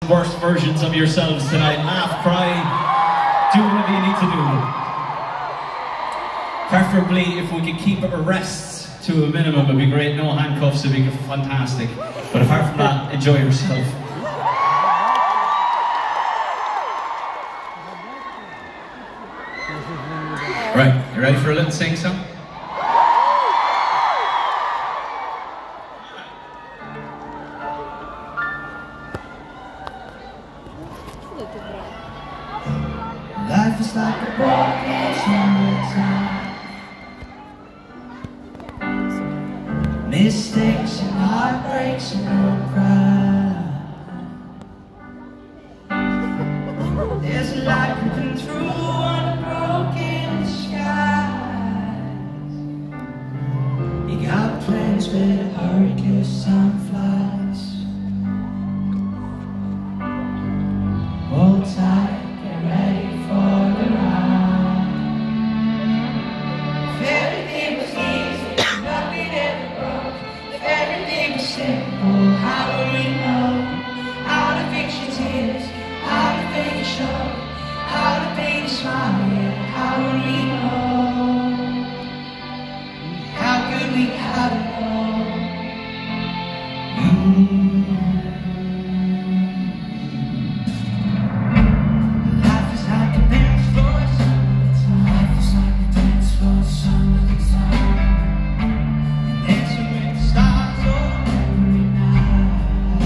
Worst versions of yourselves tonight. Laugh, cry, do whatever you need to do. Preferably, if we could keep arrests to a minimum, it'd be great. No handcuffs would be fantastic. But apart from that, enjoy yourself. Right, you ready for a little sing song? Life is like a broadcast time. Mistakes and heartbreaks and no pride. There's a light creeping through on a broken skies. You got plans with hurricanes, sunflies. Hold tight, get ready for the ride. If everything was easy, nothing ever broke. If everything was simple, how would we know? How to fix your tears, how to fake a show, how to paint a smile, yeah, how would we know? How could we have it all? Life is like a dance floor summertime. Life is like a dance floor summertime. Dancing with the stars every night.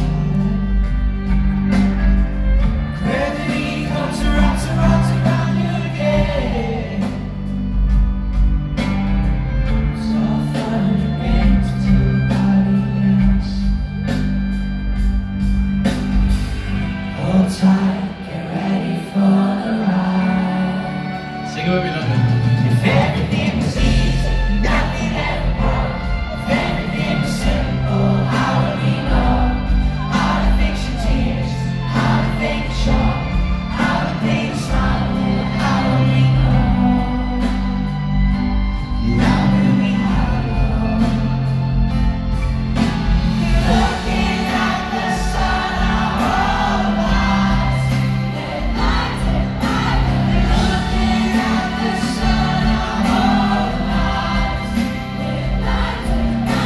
Gravity comes around you again. So fun again to nobody else. Hold tight, get ready for the ride. Sing it with me, nothing. If everything was easy, nothing ever broke. If everything was simple, how would we know? How to fix your tears, how to fake a show, how to paint a smile, yeah, how would we know? How could we have it all? Looking at the sun, our whole lives, lit lights at night. Looking at the sun, our whole lives, lit lights at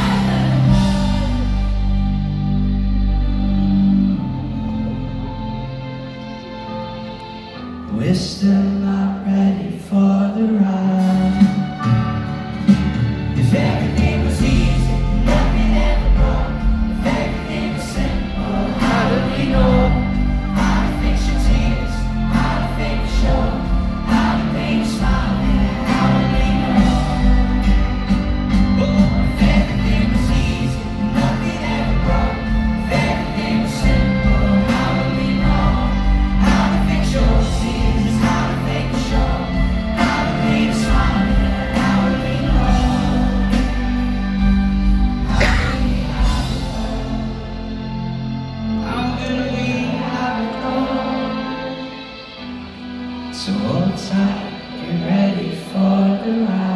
night. We're still not ready for the ride. If everything was easy, nothing ever broke. If everything was simple, how would we know? How to fix your tears, how to fake a show, how to paint a smile, yeah, how would we know? If everything was easy, nothing ever broke. If everything was simple, how would we know? How to fix your tears, how to fake a show, how to paint a smile, yeah, how would we know? How could we have it all? So hold tight, get ready for the ride.